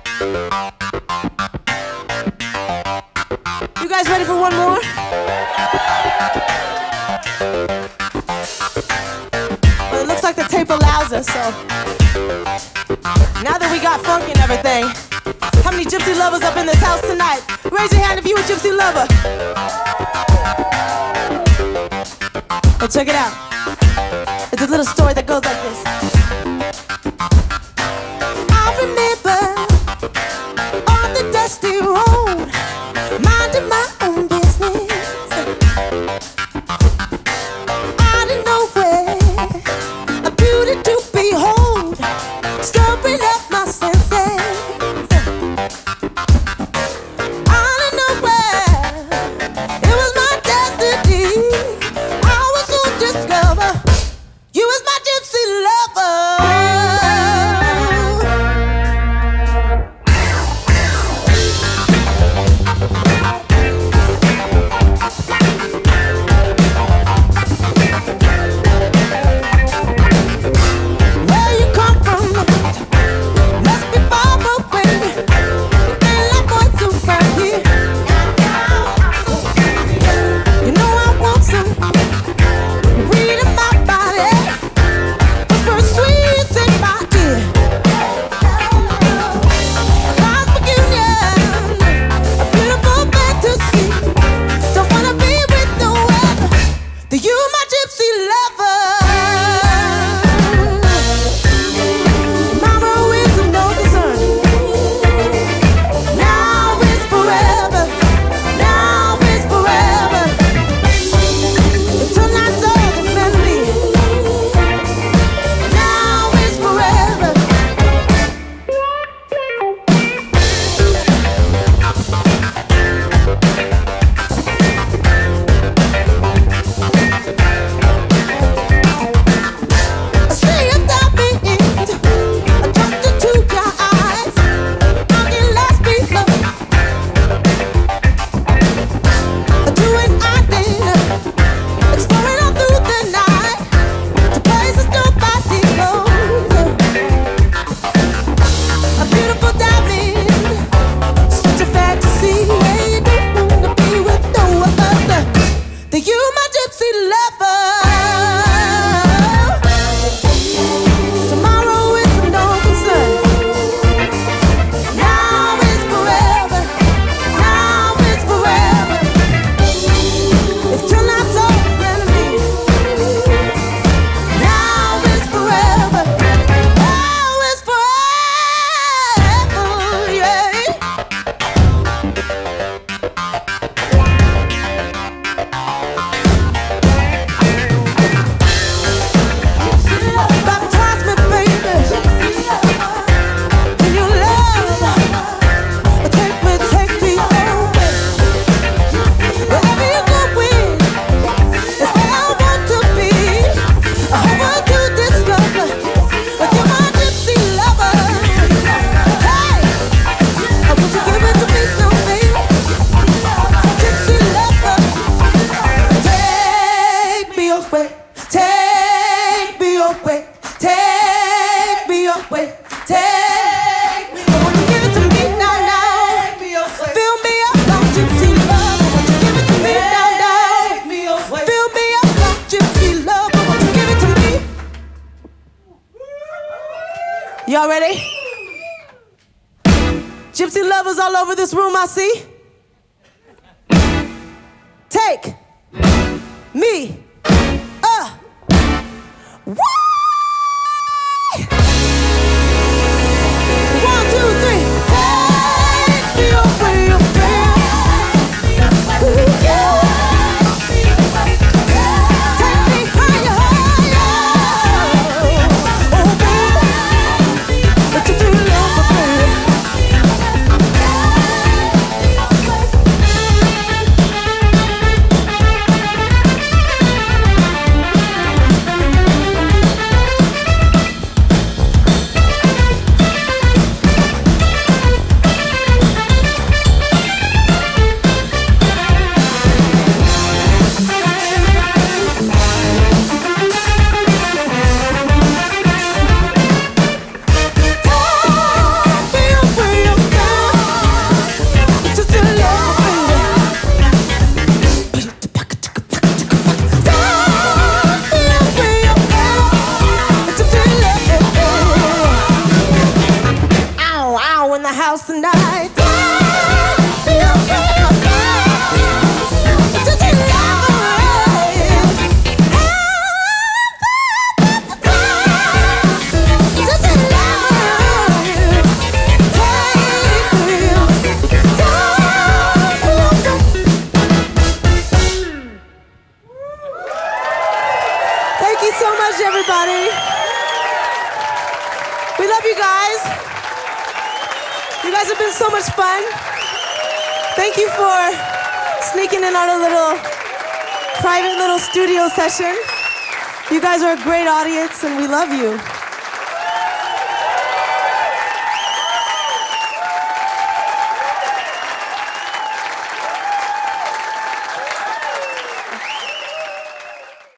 You guys ready for one more? Well, it looks like the tape allows us, so now that we got funk and everything, how many gypsy lovers up in this house tonight? Raise your hand if you a gypsy lover. Well, check it out. It's a little story that goes like this. I remember on the dusty road, minding my own business. Out of nowhere, a beauty to behold, stirring up my senses. Out of nowhere, it was my destiny. I was so discovered, you was my gypsy lover. Y'all ready? Gypsy lovers all over this room, I see. Take me. Woo! 1, 2, 3. Take me away, away. Ooh, yeah. Take me higher, higher. Oh, baby, let you feel love, baby. much, everybody. We love you guys. You guys have been so much fun. Thank you for sneaking in our little private little studio session. You guys are a great audience, and we love you.